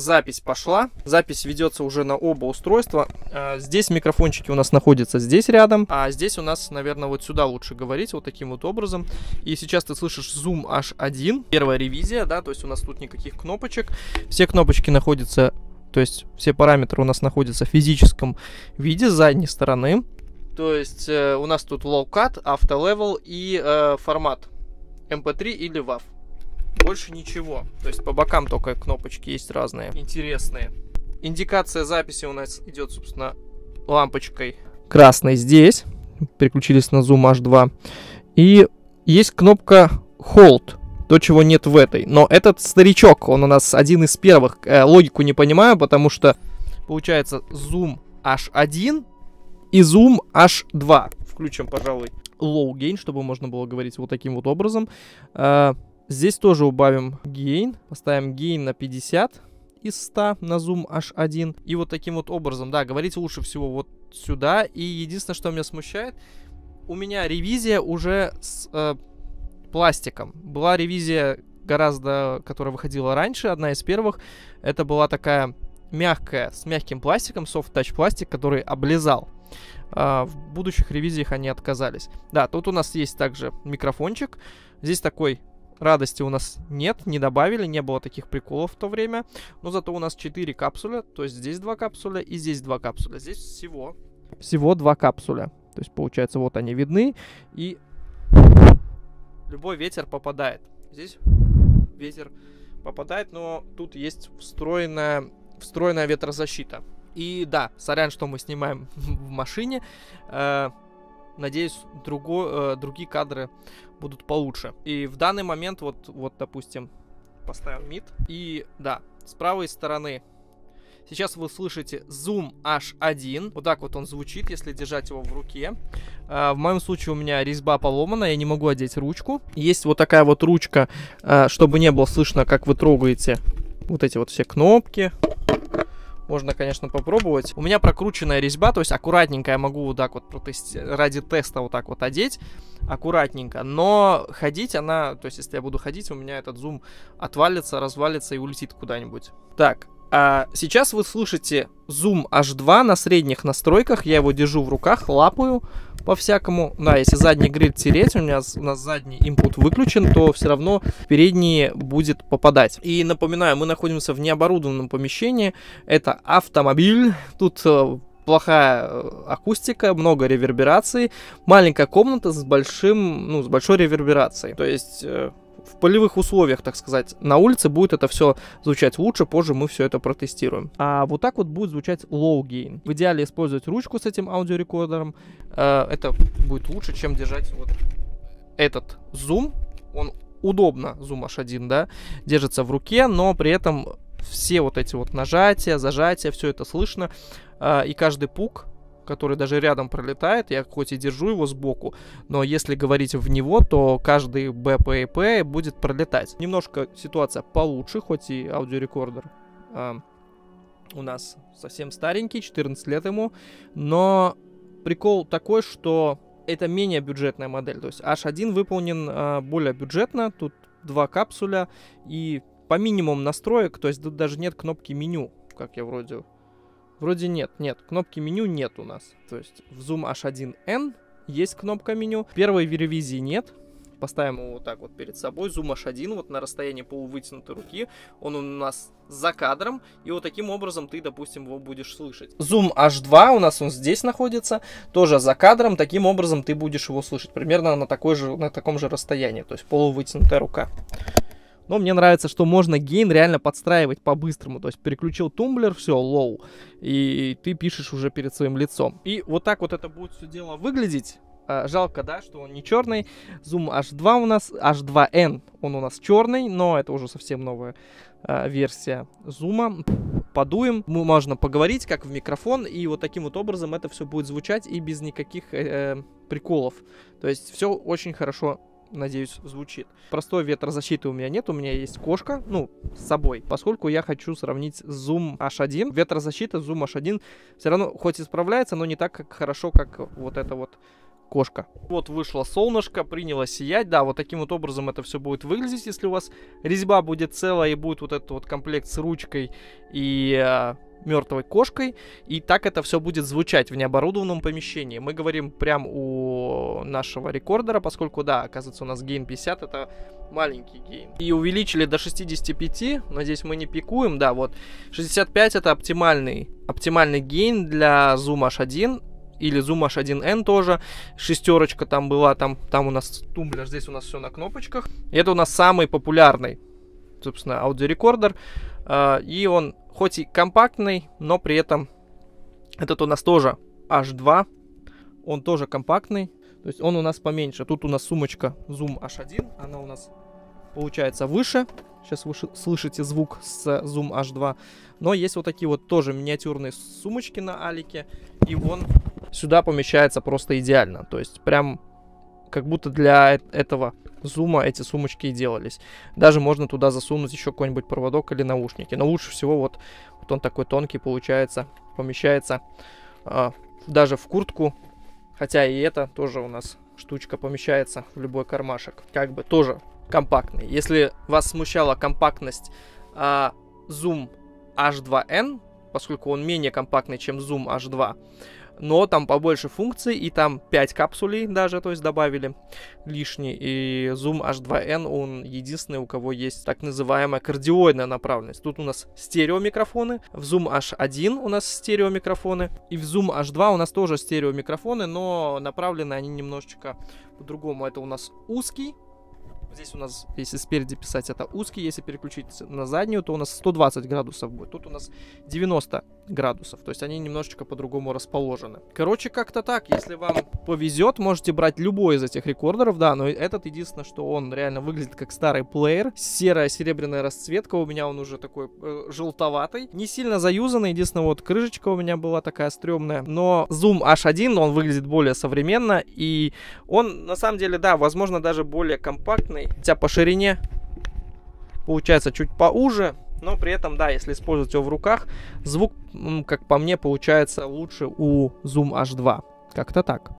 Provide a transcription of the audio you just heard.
запись пошла. Запись ведется уже на оба устройства. Здесь микрофончики у нас находятся здесь рядом, а здесь у нас, наверное, вот сюда лучше говорить, вот таким вот образом. И сейчас ты слышишь Zoom H1, первая ревизия, да, то есть у нас тут никаких кнопочек. Все кнопочки находятся, то есть все параметры у нас находятся в физическом виде с задней стороны. То есть у нас тут low cut, auto level и формат MP3 или WAV. Больше ничего. То есть по бокам только кнопочки есть разные, интересные. Индикация записи у нас идет, собственно, лампочкой красной здесь. Переключились на Zoom H2. И есть кнопка Hold. То, чего нет в этой. Но этот старичок, он у нас один из первых. Логику не понимаю, потому что получается Zoom H1 и Zoom H2. Включим, пожалуй, low gain, чтобы можно было говорить вот таким вот образом. Здесь тоже убавим gain. Поставим gain на 50 из 100 на Zoom H1. И вот таким вот образом, да, говорить лучше всего вот сюда. И единственное, что меня смущает, у меня ревизия уже с пластиком. Была ревизия гораздо, которая выходила раньше, одна из первых. Это была такая мягкая, с мягким пластиком, soft touch пластик, который облезал. В будущих ревизиях они отказались. Да, тут у нас есть также микрофончик. Здесь такой радости у нас нет, не добавили, не было таких приколов в то время. Но зато у нас 4 капсуля, то есть здесь 2 капсуля и здесь 2 капсуля. Здесь всего 2 капсуля. То есть получается вот они видны, и любой ветер попадает. Здесь ветер попадает, но тут есть встроенная ветрозащита. И да, сорян, что мы снимаем в машине. Надеюсь, другие кадры будут получше. И в данный момент, вот допустим, поставим мид. И да, с правой стороны сейчас вы слышите Zoom H1. Вот так вот он звучит, если держать его в руке. В моем случае у меня резьба поломана, я не могу одеть ручку. Есть вот такая вот ручка, чтобы не было слышно, как вы трогаете вот эти вот все кнопки. Можно, конечно, попробовать. У меня прокрученная резьба, то есть аккуратненько я могу вот так вот ради теста вот так вот одеть. Аккуратненько. Но ходить она, то есть если я буду ходить, у меня этот зум отвалится, развалится и улетит куда-нибудь. Так, а сейчас вы слышите Zoom H2 на средних настройках. Я его держу в руках, лапаю по-всякому. Да, если задний гриль тереть, у нас задний input выключен, то все равно передний будет попадать. И напоминаю, мы находимся в необорудованном помещении. Это автомобиль. Тут плохая акустика, много реверберации. Маленькая комната с большой реверберацией. То есть в полевых условиях, так сказать, на улице будет это все звучать лучше, позже мы все это протестируем. А вот так вот будет звучать low gain. В идеале использовать ручку с этим аудиорекордером. Это будет лучше, чем держать вот этот зум. Он удобно, Zoom H1, да, держится в руке, но при этом все вот эти вот нажатия, зажатия, все это слышно. И каждый пук, который даже рядом пролетает, я хоть и держу его сбоку, но если говорить в него, то каждый BP и P будет пролетать. Немножко ситуация получше, хоть и аудиорекордер у нас совсем старенький, 14 лет ему, но прикол такой, что это менее бюджетная модель, то есть H1 выполнен более бюджетно, тут 2 капсуля и по минимуму настроек, то есть тут даже нет кнопки меню, как я Вроде нет, кнопки меню нет у нас. То есть в Zoom H1N есть кнопка меню. Первой ревизии нет. Поставим его вот так вот перед собой. Zoom H1 вот на расстоянии полувытянутой руки. Он у нас за кадром. И вот таким образом ты, допустим, его будешь слышать. Zoom H2 у нас он здесь находится. Тоже за кадром. Таким образом ты будешь его слышать. Примерно на таком же расстоянии. То есть полувытянутая рука. Но мне нравится, что можно гейн реально подстраивать по-быстрому. То есть переключил тумблер, все, low. И ты пишешь уже перед своим лицом. И вот так вот это будет все дело выглядеть. Жалко, да, что он не черный. Zoom H2 у нас, H2N, он у нас черный, но это уже совсем новая версия Zoom. Подуем, можно поговорить как в микрофон, и вот таким вот образом это все будет звучать и без никаких приколов. То есть все очень хорошо, надеюсь, звучит. Простой ветрозащиты у меня нет, у меня есть кошка, с собой, поскольку я хочу сравнить с Zoom H1. Ветрозащита Zoom H1 все равно хоть и справляется, но не так как хорошо, как вот эта вот кошка. Вот вышло солнышко, приняло сиять. Да, вот таким вот образом это все будет выглядеть, если у вас резьба будет целая и будет вот этот вот комплект с ручкой и мертвой кошкой. И так это все будет звучать в необорудованном помещении. Мы говорим прям у нашего рекордера, поскольку, да, оказывается, у нас гейн 50, это маленький гейн. И увеличили до 65, но здесь мы не пикуем, да, вот. 65 это оптимальный гейн для Zoom H1. Или Zoom H1N тоже. Шестерочка там была, там у нас тумблер, здесь у нас все на кнопочках. И это у нас самый популярный, собственно, аудиорекордер. И он хоть и компактный, но при этом этот у нас тоже H2. Он тоже компактный. То есть он у нас поменьше. Тут у нас сумочка Zoom H1. Она у нас получается выше. Сейчас вы слышите звук с Zoom H2. Но есть вот такие вот тоже миниатюрные сумочки на Алике. И он сюда помещается просто идеально. То есть прям как будто для этого зума эти сумочки и делались. Даже можно туда засунуть еще какой-нибудь проводок или наушники. Но лучше всего вот он такой тонкий получается. Помещается даже в куртку. Хотя и это тоже у нас штучка помещается в любой кармашек. Как бы тоже компактный. Если вас смущала компактность Zoom H2N, поскольку он менее компактный, чем Zoom H2, но там побольше функций, и там 5 капсулей даже, то есть добавили лишние, и Zoom H2N, он единственный, у кого есть так называемая кардиоидная направленность. Тут у нас стереомикрофоны, в Zoom H1 у нас стереомикрофоны, и в Zoom H2 у нас тоже стереомикрофоны, но направлены они немножечко по-другому. Это у нас узкий. Здесь у нас, если спереди писать, это узкий. Если переключить на заднюю, то у нас 120 градусов будет. Тут у нас 90 градусов. То есть они немножечко по-другому расположены. Короче, как-то так. Если вам повезет, можете брать любой из этих рекордеров. Да, но этот единственное, что он реально выглядит как старый плеер. Серая серебряная расцветка. У меня он уже такой желтоватый. Не сильно заюзанный. Единственное, вот крышечка у меня была такая стрёмная. Но Zoom H1, он выглядит более современно. И он, на самом деле, да, возможно, даже более компактный. Хотя по ширине получается чуть поуже, но при этом, да, если использовать его в руках, звук, как по мне, получается лучше у Zoom H2. Как-то так.